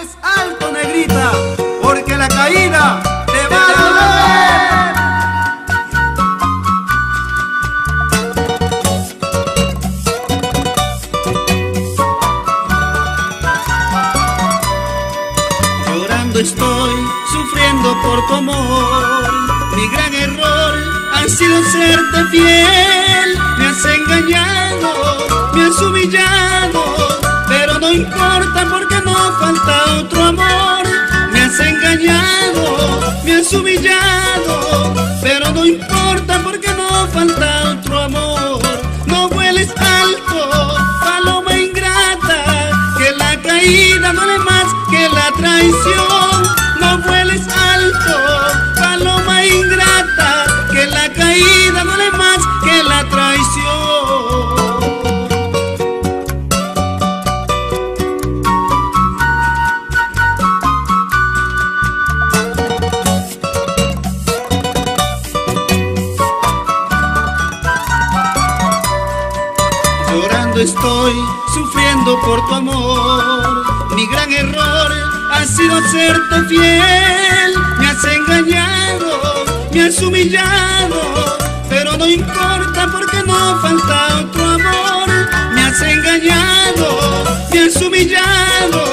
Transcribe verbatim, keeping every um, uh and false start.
vueles alto, negrita, porque la caída te va a doler. Llorando estoy, sufriendo por tu amor. Mi gran error ha sido serte fiel. Me has engañado, me has humillado, pero no importa porque no falta otro amor. Me has engañado, me has humillado, pero no importa porque no falta otro amor. No vueles alto, paloma ingrata, que la caída duele más que la traición. No vueles alto, paloma ingrata, que la caída duele más que la traición. Llorando estoy, sufriendo por tu amor. Mi gran error ha sido serte fiel. Me has engañado, me has humillado, pero no importa porque no falta otro amor. Me has engañado, me has humillado,